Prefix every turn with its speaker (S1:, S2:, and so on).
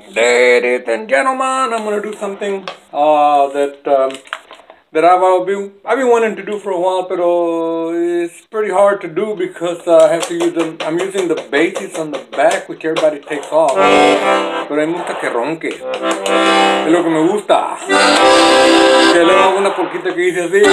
S1: Ladies and gentlemen, I'm gonna do something that I've been wanting to do for a while, but it's pretty hard to do because I have to use them. I'm using the bases on the back, which everybody takes off. Pero a mí me gusta que ronque. Es lo que me gusta. Que le hago una poquita que dice así.